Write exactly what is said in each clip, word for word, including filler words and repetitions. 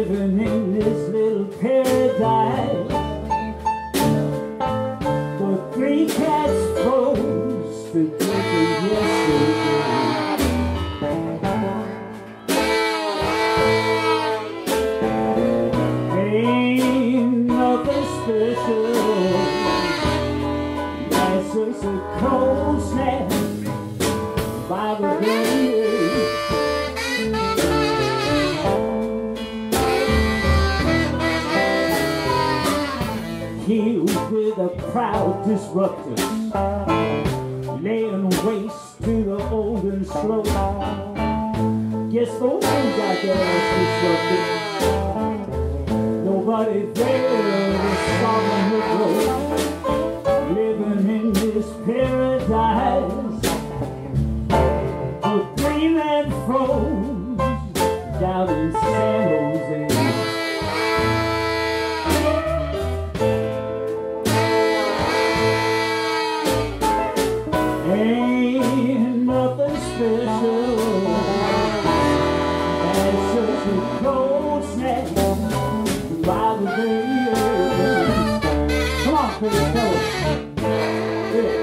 living in this little paradise. The three cats froze together yesterday. Ain't nothing special, that's just a cold snap by the bay. Healed with a proud disruptor, laying waste to the old and slow. Guess those things got their ass disrupted. Nobody there is solving the road. Living in this paradise, with three men froze down in San Jose. Ain't nothing special, that's just a cold snap by the bay. Come on, Chris, tell us. Yeah.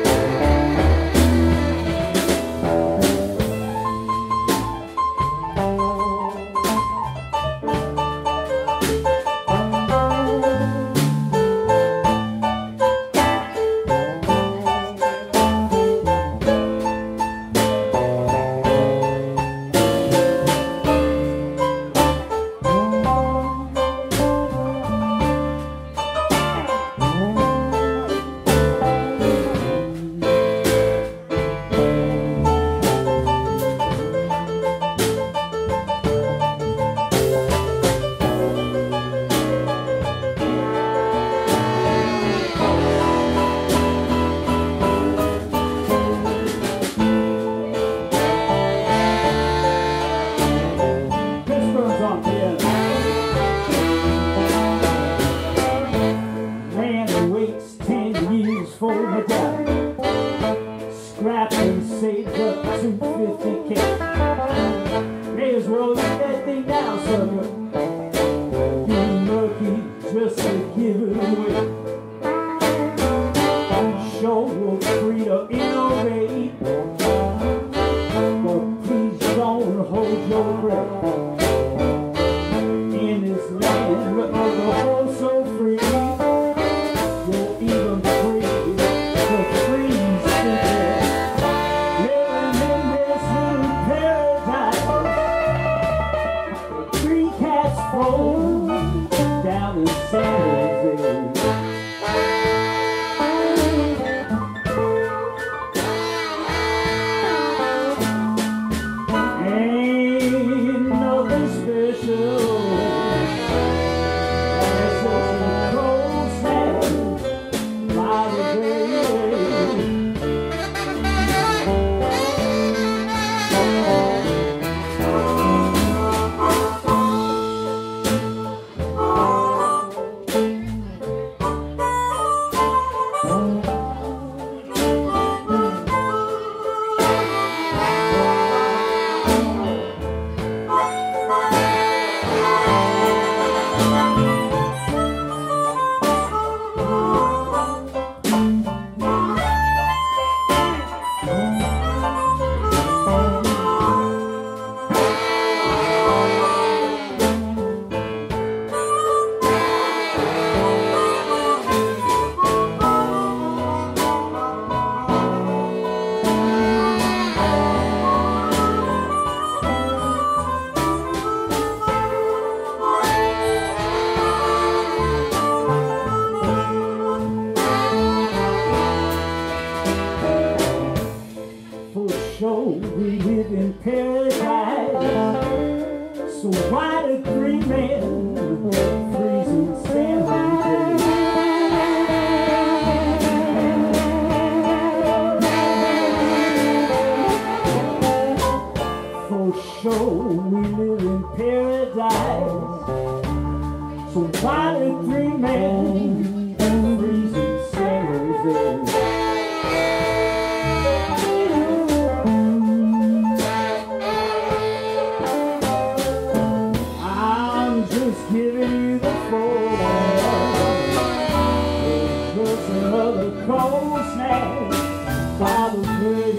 I'm just just giving you the phone. There's another cold snap by the bridge.